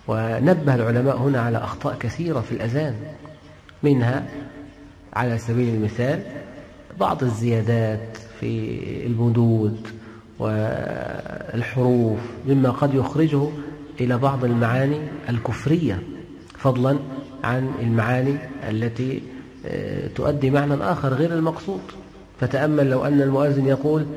ونبه العلماء هنا على أخطاء كثيرة في الأذان، منها على سبيل المثال بعض الزيادات في المدود والحروف مما قد يخرجه إلى بعض المعاني الكفرية، فضلا عن المعاني التي تؤدي معنى آخر غير المقصود. فتأمل لو أن المؤذن يقول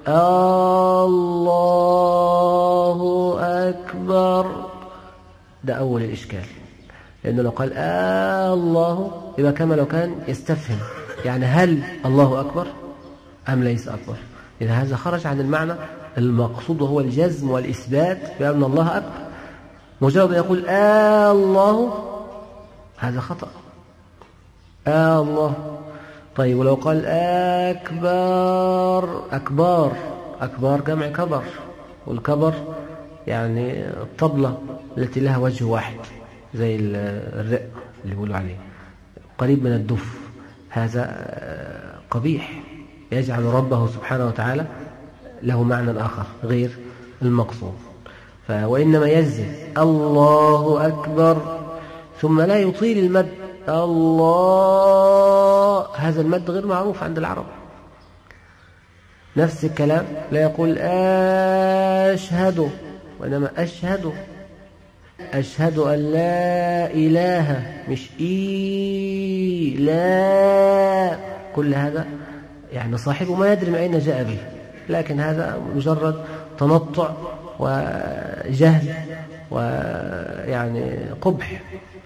الله أكبر، ده أول الإشكال، لأنه لو قال الله يبقى كما لو كان يستفهم، يعني هل الله أكبر أم ليس أكبر؟ إذا هذا خرج عن المعنى المقصود وهو الجزم والإثبات بأن الله أكبر. مجرد يقول الله هذا خطأ. الله. طيب ولو قال أكبر، أكبر جمع كبر، والكبر يعني الطبلة التي لها وجه واحد زي الرق اللي بيقولوا عليه، قريب من الدف، هذا قبيح، يجعل ربه سبحانه وتعالى له معنى آخر غير المقصود. وإنما يجزم الله أكبر ثم لا يطيل المد الله، هذا المد غير معروف عند العرب. نفس الكلام لا يقول أشهد، وإنما أشهد، أشهد أن لا إله، مش لا. كل هذا يعني صاحبه ما يدري من أين جاء به، لكن هذا مجرد تنطع وجهل ويعني قبح.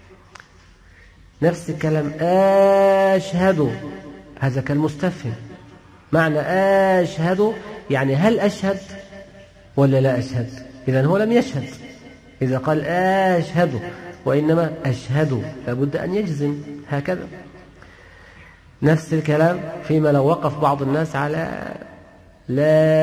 نفس الكلام أشهد، هذا كالمستفهم، معنى أشهد يعني هل أشهد ولا لا أشهد؟ إذن هو لم يشهد إذا قال أشهد، وإنما أشهد لابد أن يجزم هكذا. نفس الكلام فيما لو وقف بعض الناس على لا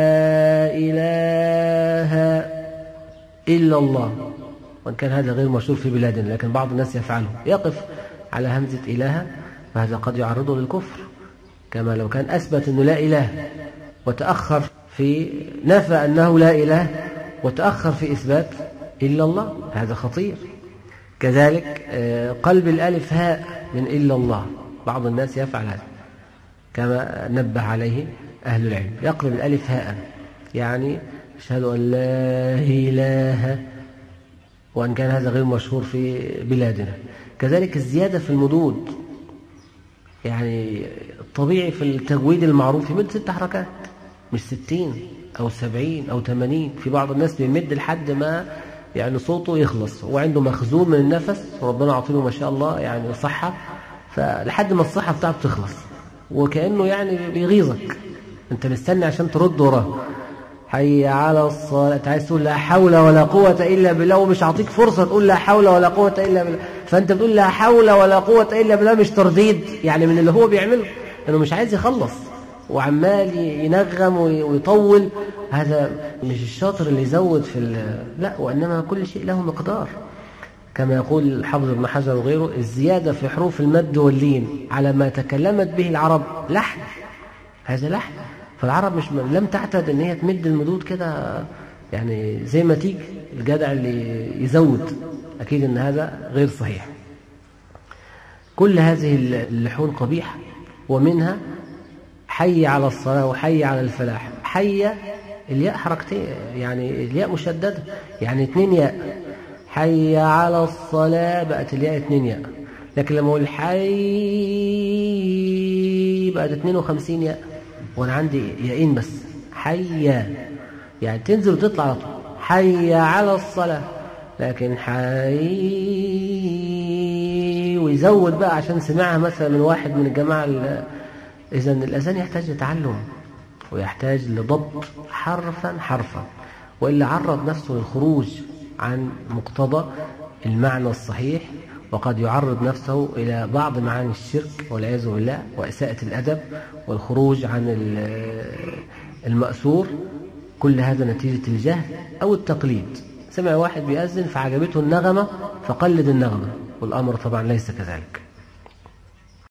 إله إلا الله، وإن كان هذا غير مشهور في بلادنا لكن بعض الناس يفعله، يقف على همزة إله، فهذا قد يعرضه للكفر، كما لو كان أثبت أنه لا إله وتأخر في نفى أنه لا إله وتأخر في إثبات إلا الله، هذا خطير. كذلك قلب الألف هاء من إلا الله، بعض الناس يفعل هذا كما نبه عليه أهل العلم، يقلب الألف هاء، يعني أشهد أن لا إله، وأن كان هذا غير مشهور في بلادنا. كذلك الزيادة في المدود، يعني الطبيعي في التجويد المعروف يمد 6 حركات، مش 60 أو 70 أو 80. في بعض الناس بيمد لحد ما يعني صوته يخلص، وعنده مخزون من النفس، وربنا عطيله ما شاء الله يعني صحة، فلحد ما الصحة بتاعته تخلص، وكأنه يعني بيغيظك، أنت مستني عشان ترد وراه. حي على الصلاة، أنت عايز تقول لا حول ولا قوة إلا بالله، ومش عطيك فرصة تقول لا حول ولا قوة إلا بالله، فأنت بتقول لا حول ولا قوة إلا بالله، مش ترديد يعني من اللي هو بيعمله، لأنه مش عايز يخلص وعمال ينغم ويطول. هذا مش الشاطر اللي يزود في لا، وإنما كل شيء له مقدار، كما يقول الحافظ ابن حجر وغيره: الزيادة في حروف المد واللين على ما تكلمت به العرب لحن، هذا لحن. فالعرب لم تعتد ان هي تمد المدود كده يعني زي ما تيجي، الجدع اللي يزود، اكيد ان هذا غير صحيح. كل هذه اللحون قبيحة، ومنها حي على الصلاة وحي على الفلاح. حي الياء حركتين، يعني الياء مشددة، يعني 2 ياء. حي على الصلاة بقت الياء 2 ياء، لكن لما اقول حي بقت 52 ياء، وانا عندي ياءين بس. حي يعني تنزل وتطلع على طول، حي على الصلاة، لكن حي ويزود بقى عشان سمعها مثلا من واحد من الجماعة. إذن الأذان يحتاج لتعلم ويحتاج لضبط حرفا حرفا، وإلا عرض نفسه للخروج عن مقتضى المعنى الصحيح، وقد يعرض نفسه إلى بعض معاني الشرك والعياذ بالله وإساءة الأدب والخروج عن المأثور. كل هذا نتيجة الجهل أو التقليد. سمع واحد بيأذن فعجبته النغمة فقلد النغمة، والأمر طبعا ليس كذلك.